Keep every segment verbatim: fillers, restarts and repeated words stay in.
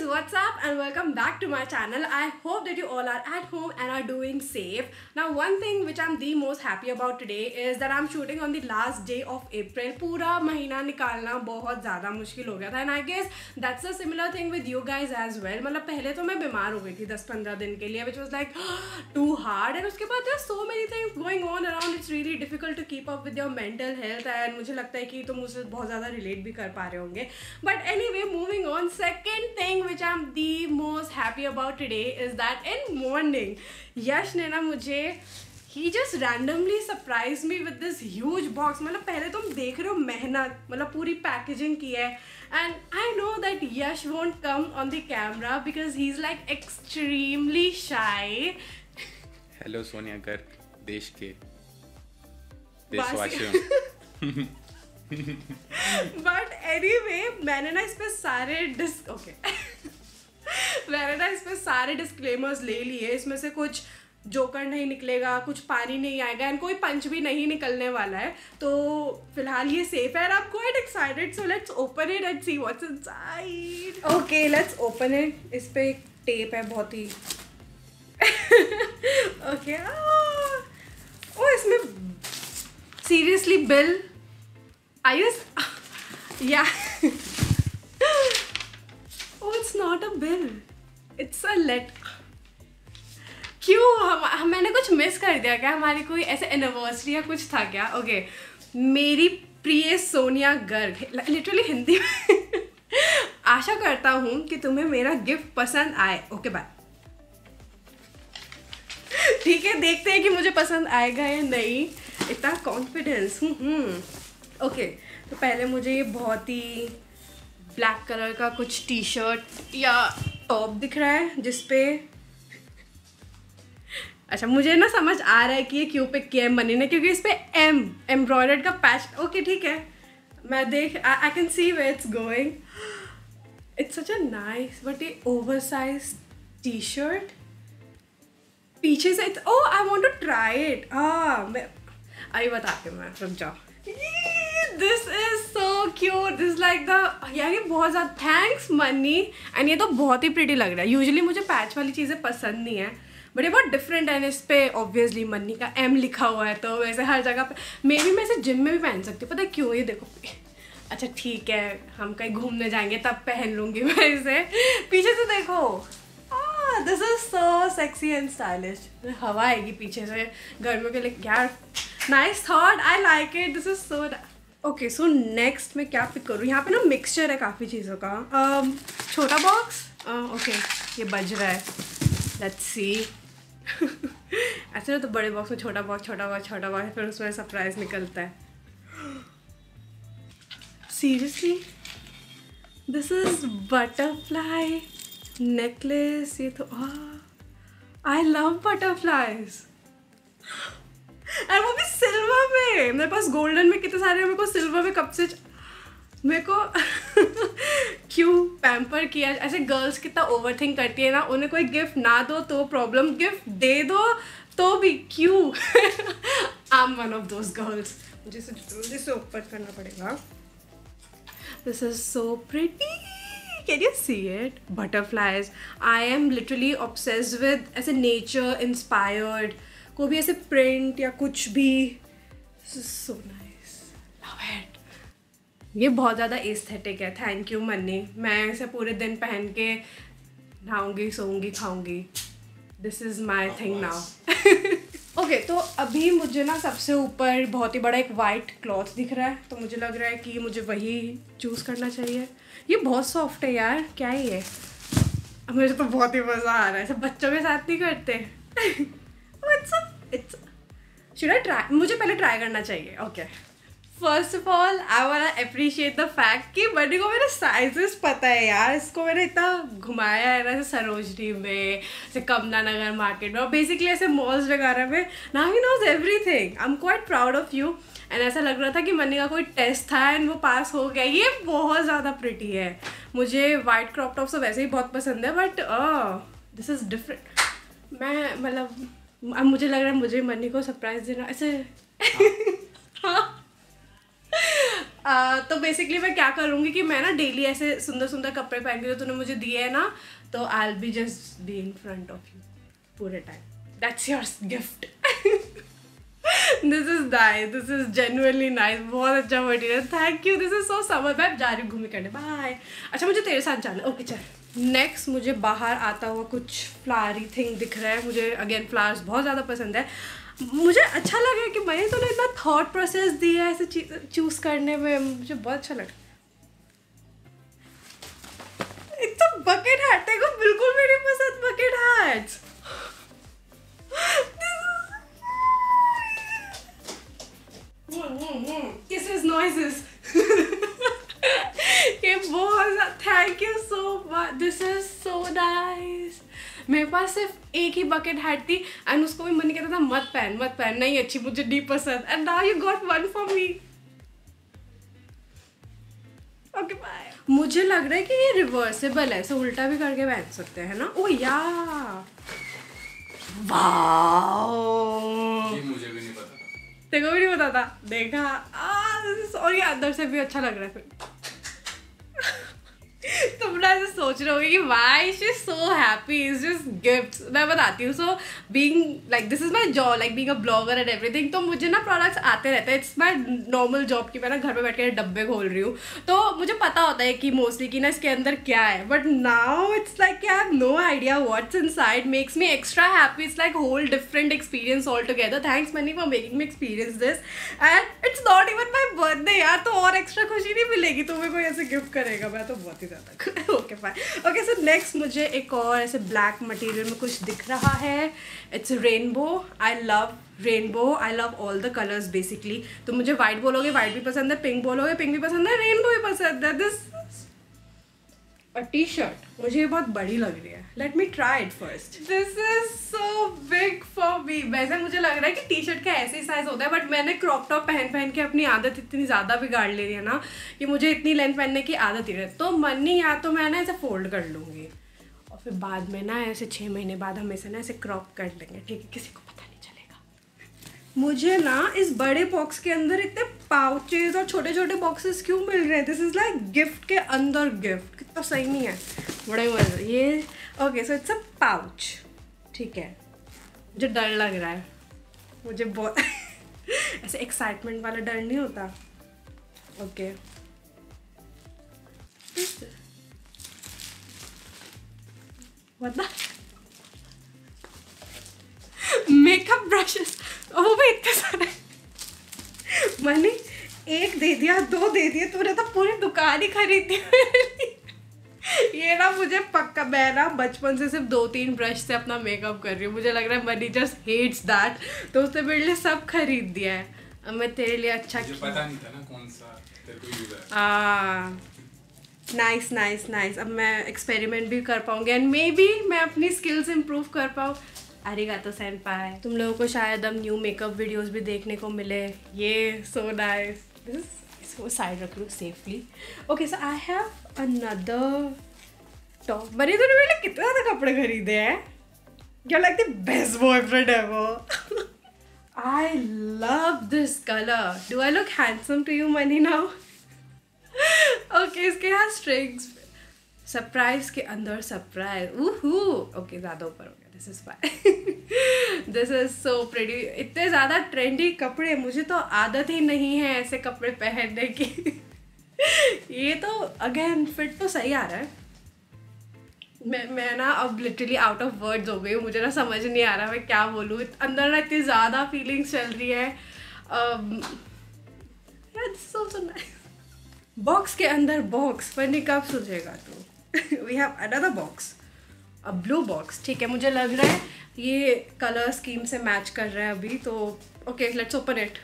what's up and welcome back to my channel. I hope that you all are at home and are doing safe. Now one thing which I'm the most happy about today is that I'm shooting on the last day of April. पूरा महीना निकालना बहुत ज़्यादा मुश्किल हो गया था and I guess that's a similar thing with you guys as well. मतलब पहले तो मैं बीमार हो गई थी दस पंद्रह दिन के लिए which was like too hard and उसके बाद there are so many things going on around. It's really difficult to keep up with your mental health and मुझे लगता है कि तुम मुझसे बहुत ज़्यादा relate भी कर पा रहे होंगे. But anyway, moving on, second thing which I'm the most happy about today is that in morning, यश ने ना मुझे he just randomly surprised me with this huge box. मतलब पहले तुम देख रहे हो मेहनत, मतलब पूरी पैकेजिंग की है and I know that Yash won't come on the camera because he's like extremely shy. Hello Sonia Garg, देश के देशवासियों. बट एनीवे मैंने ना इस पे सारे डिस ओके मैंने ना इस पे सारे डिस्क्लेमर्स ले लिए. इसमें से कुछ जोकर नहीं निकलेगा, कुछ पानी नहीं आएगा एंड कोई पंच भी नहीं निकलने वाला है. तो फिलहाल ये सेफ है. I am quite excited, so let's open it and see what's inside. Okay let's open it. इस पे एक टेप है बहुत ही ओके. ओ इसमें seriously bill I use yeah. Oh, it's not a bill. It's a letter. क्यों हम, हम मैंने कुछ मिस कर दिया क्या? हमारी कोई ऐसे एनिवर्सरी या कुछ था क्या? Okay okay. मेरी प्रिय सोनिया गर्ग, लिटरली हिंदी में आशा करता हूँ कि तुम्हें मेरा गिफ्ट पसंद आए. Okay bye. ठीक है, देखते हैं कि मुझे पसंद आएगा या नहीं. इतना कॉन्फिडेंस. हम्म ओके okay, तो पहले मुझे ये बहुत ही ब्लैक कलर का कुछ टी शर्ट या टॉप दिख रहा है जिस पे अच्छा मुझे ना समझ आ रहा है कि ये क्यों पिक किया है मनी ने, क्योंकि इस पे एम एम्ब्रॉयडर्ड का पैच. ओके ठीक है, मैं देख I can see where it's going. It's such a nice but ये ओवर साइज टी शर्ट. पीछे से it's oh I want to try it. हाँ मैं अभी बताती हूँ, मैं रुक जाओ. This is so cute. This is like the यार ये बहुत ज़्यादा थैंक्स मनी. एंड ये तो बहुत ही प्रिटी लग रहा है. यूजुअली मुझे पैच वाली चीज़ें पसंद नहीं है बट ये बहुत डिफरेंट है. इस पे ऑब्वियसली मनी का एम लिखा हुआ है तो वैसे हर जगह पे मे भी मैं इसे जिम में भी पहन सकती हूँ. पता है क्यों? ये देखो. अच्छा ठीक है, हम कहीं घूमने जाएंगे तब पहन लूँगी मैं इसे. पीछे से देखो. This is so sexy and stylish. हवा आएगी पीछे से गर्मियों के लिए. यार nice thought, I like it. This is so okay. So next मैं क्या पिक करूँ? यहाँ पे ना मिक्सचर है काफ़ी चीज़ों का. um, छोटा बॉक्स. ओके ये बज रहा है. Let's see. ऐसे ना तो बड़े बॉक्स में छोटा बॉक्स छोटा बॉक्स छोटा बॉक्स फिर उसमें सरप्राइज निकलता है. Seriously this is butterfly necklace. ये तो आई लव बटरफ्लाइज और वो भी सिल्वर में. मेरे पास गोल्डन में कितने सारे, मेरे को सिल्वर में कब से मेरे को क्यों पैम्पर किया. ऐसे गर्ल्स कितना ओवर थिंक करती है ना. उन्हें कोई गिफ्ट ना दो तो प्रॉब्लम, गिफ्ट दे दो तो भी क्यों. I am one of those girls. मुझे इसे जल्दी से ओपन करना पड़ेगा. This is so pretty. Can you see it? Butterflies. I am literally obsessed with ऐसे nature inspired कोई भी ऐसे प्रिंट या कुछ भी. So nice, love it. ये बहुत ज़्यादा एस्थेटिक है. Thank you Mani. मैं इसे पूरे दिन पहन के नहाऊंगी, सोऊंगी, खाऊंगी. This is my thing now. Okay तो अभी मुझे ना सबसे ऊपर बहुत ही बड़ा एक वाइट क्लॉथ दिख रहा है तो मुझे लग रहा है कि मुझे वही चूज़ करना चाहिए. ये बहुत सॉफ्ट है यार. क्या है ये? मुझे तो बहुत ही मज़ा आ रहा है. सब बच्चों के साथ नहीं करते. It's a, it's a, should I try? मुझे पहले ट्राई करना चाहिए. Okay first of all I want to appreciate the fact कि बड्डी को मेरे साइजेस पता है यार. इसको मैंने इतना घुमाया है ना ऐसे सरोजनी में, ऐसे कमला नगर मार्केट में और बेसिकली ऐसे मॉल्स वगैरह में. Now he knows everything. I am quite proud of you. And ऐसा लग रहा था कि मनी का कोई टेस्ट था एंड वो पास हो गया. ये बहुत ज़्यादा प्रिटी है. मुझे वाइट क्रॉप टॉप तो वैसे ही बहुत पसंद है बट दिस इज़ डिफरेंट. मैं मतलब अब मुझे लग रहा है मुझे मनी को सरप्राइज देना ऐसे. uh, तो बेसिकली मैं क्या करूँगी कि मैं ना डेली ऐसे सुंदर सुंदर कपड़े पहन के जो तूने मुझे दिए है ना, तो I will be just be in front of you पूरे time. That's your gift. This is nice, this is genuinely nice, बहुत अच्छा material, thank you. This is so summer. मैं जा रही हूँ घूमने करने, बाय। अच्छा मुझे तेरे साथ जाना है, ओके चल। नेक्स्ट मुझे बाहर आता हुआ कुछ फ्लावरी थिंग दिख रहा है। मुझे अगेन फ्लावर्स बहुत ज़्यादा पसंद है। मुझे अच्छा लगा कि मैंने तूने इतना थॉट प्रोसेस दिया है ऐसे चूज़ करने में, मुझे बहुत अच्छा लगा। इट्स अ बकेट हैट, तेरे को बिल्कुल भी नहीं पसंद बकेट हैट्स। Kisses noises. ये बहुत, thank you so much, this is so nice. मेरे पास सिर्फ एक ही बकेट हैट थी एंड उसको भी मन कहता था मत पहन मत पहन, नहीं अच्छी, मुझे नहीं पसंद, and now you got one for me. Okay bye. मुझे लग रहा है कि ये रिवर्सेबल है, सो उल्टा भी करके पहन सकते हैं ना। ओह या, वाओ, ये मुझे भी नहीं पता था। तेरे को भी नहीं पता था, देखा। और ये अंदर से भी अच्छा लग रहा है फिर। तुम ना ऐसे सोच रहे होगे कि why she is so happy, is just gifts. मैं बताती हूँ, so being like this is my job, like being a blogger and everything, तो मुझे ना प्रोडक्ट्स आते रहते हैं। इट्स माई नॉर्मल जॉब की मैं ना घर पे बैठ के डब्बे खोल रही हूँ, तो मुझे पता होता है कि मोस्टली कि ना इसके अंदर क्या है। But now it's like I have no idea what's inside, makes me extra happy. It's like whole different experience all together. Thanks Mani for making me experience this, and it's not even my birthday यार, तो और extra खुशी नहीं मिलेगी तुम्हें कोई ऐसे gift करेगा, मैं तो बहुत ही ज़्यादा। Okay fine. Okay so next मुझे एक और ऐसे ब्लैक मटेरियल में कुछ दिख रहा है। It's rainbow. I love rainbow, I love all the colours basically. तो मुझे वाइट बोलोगे वाइट भी पसंद है, पिंक बोलोगे पिंक भी पसंद है, रेनबो भी पसंद है। दिस अ टी शर्ट मुझे ये बहुत बड़ी लग रही है, let me try it first. This is so big for me. वैसे मुझे लग रहा है कि टी शर्ट का ऐसे ही साइज होता है, बट मैंने क्रॉप टॉप पहन पहन के अपनी आदत इतनी ज़्यादा बिगाड़ ले रही है ना कि मुझे इतनी लेंथ पहनने की आदत ही नहीं। तो मन नहीं, या तो मैं ना ऐसे फोल्ड कर लूँगी और फिर बाद में ना ऐसे छः महीने बाद हम ऐसे ना ऐसे क्रॉप कर लेंगे, ठीक है, किसी को पता नहीं चलेगा। मुझे ना इस बड़े बॉक्स के अंदर इतने पाउचेज और छोटे छोटे बॉक्सेस क्यों मिल रहे हैं? दिस इज़ लाइक गिफ्ट के अंदर गिफ्ट, कितना सही नहीं है, बड़ा ही मजा ये। Okay so it's a pouch, ठीक है। मुझे डर लग रहा है, मुझे बहुत ऐसे एक्साइटमेंट वाला डर नहीं होता। ओके मतलब मेकअप ब्रशेस, वो भी इतने सारे। मैंने एक दे दिया, दो दे दिए, तूने तो पूरी दुकान ही खरीद दी। ये ना मुझे पक्का, मैं ना बचपन से सिर्फ दो तीन ब्रश से अपना मेकअप कर रही हूँ। मुझे लग रहा है मनी जस्ट हेट्स दैट, तो उसने मेरे लिए सब खरीद दिया है। अब मैं तेरे लिए अच्छा मुझे पता नहीं था ना कौन सा तेरे को यूज है। हाँ नाइस नाइस नाइस। अब मैं एक्सपेरिमेंट भी कर पाऊंगी एंड मे बी मैं अपनी स्किल्स इम्प्रूव कर पाऊँ। अरिगातो सेनपाई। तुम लोगों को शायद अब न्यू मेकअप वीडियोस भी देखने को मिले। ये सो नाइस। इसको साइड रख लूँ safely. Okay so I have another top. Bunny तूने मेरे लिए कितने ज़्यादा कपड़े खरीदे हैं? You're like the best boyfriend ever. I love this color. Do I look handsome to you, Mani, now? Okay, इसके यहाँ strings. सरप्राइज के अंदर सरप्राइज। उहू ओके ज़्यादा ऊपर हो गया। This is fine. This is so pretty. इतने ज़्यादा ट्रेंडी कपड़े, मुझे तो आदत ही नहीं है ऐसे कपड़े पहनने की। ये तो अगेन फिट तो सही आ रहा है। मैं मैं ना अब लिटरली आउट ऑफ वर्ड्स हो गई हूँ। मुझे ना समझ नहीं आ रहा मैं क्या बोलूँ। अंदर ना इतनी ज़्यादा फीलिंग्स चल रही है। बॉक्स के अंदर बॉक्स पर कब सुझेगा तू? We have another box, a blue box. ठीक है, मुझे लग रहा है ये कलर स्कीम से मैच कर रहा है अभी तो। Okay let's open it.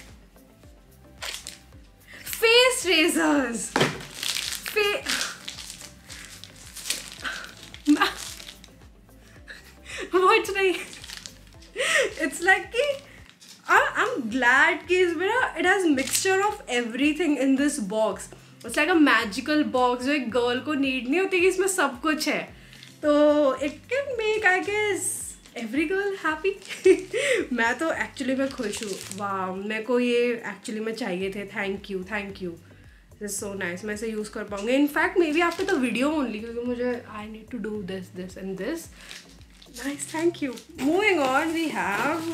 Face razors. फे What's like? It's like कि I'm glad कि इसमें ना it has mixture of everything in this box. It's like a magical box जो एक गर्ल को नीड नहीं होती कि इसमें सब कुछ है। तो it can make I guess every girl happy. मैं तो एक्चुअली मैं खुश हूँ। वाह, मेरे को ये एक्चुअली में चाहिए थे। Thank you thank you. This so nice, मैं इसे यूज़ कर पाऊँगी in fact may be after the video only, क्योंकि मुझे I need to do this this and this. Nice, thank you. Moving on, we have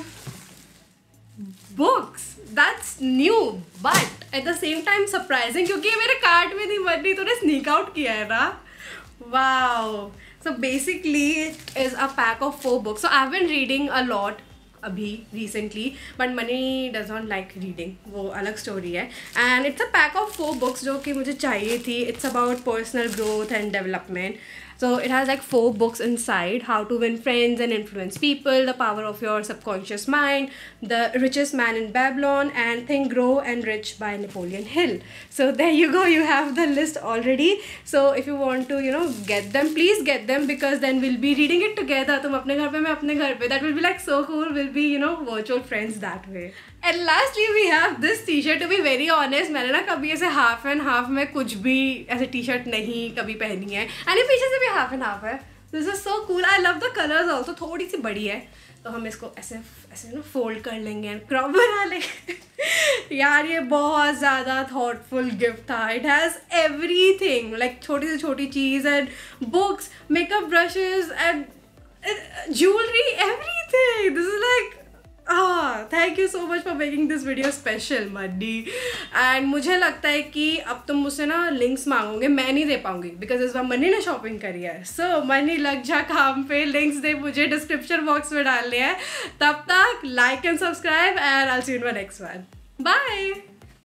books. That's new but at the same time surprising, क्योंकि ये मेरे cart में थी. Money तूने sneak out किया है ना. Wow. So basically it is a pack of four books. So I've been reading a lot अभी recently, but Mani does not like reading. वो अलग story है. And it's a pack of four books जो कि मुझे चाहिए थी. It's about personal growth and development. So it has like four books inside: How to Win Friends and Influence People, The Power of Your Subconscious Mind, The Richest Man in Babylon, and Think, Grow and Rich by Napoleon Hill. So there you go, you have the list already. So if you want to, you know, get them, please get them, because then we'll be reading it together. तुम अपने घर पे, मैं अपने घर पे. That will be like so cool. We'll be, you know, virtual friends that way. And lastly we have this t-shirt. To be very honest, मैंने ना कभी ऐसे half and half में कुछ भी ऐसे t-shirt नहीं कभी पहनी है. And ये पीछे से भी half and half है. This is so cool. I love the colors also. थोड़ी सी बड़ी है तो हम इसको ऐसे ऐसे ना फोल्ड कर लेंगे एंड क्रॉप बना लेंगे. यार ये बहुत ज़्यादा थॉटफुल गिफ्ट था. इट हैज़ एवरीथिंग, लाइक छोटी से छोटी चीज़ and books, makeup brushes and jewellery, everything. This is like ah thank you so much for making this video special, Mani. And मुझे लगता है कि अब तुम मुझसे ना लिंक्स मांगोगे, मैं नहीं दे पाऊंगी बिकॉज इस बार मनी ने शॉपिंग करी है. सो मनी लग जा काम पे, लिंक्स दे मुझे डिस्क्रिप्शन बॉक्स में डालने हैं. तब तक like and subscribe and I will see you in my next one. Bye.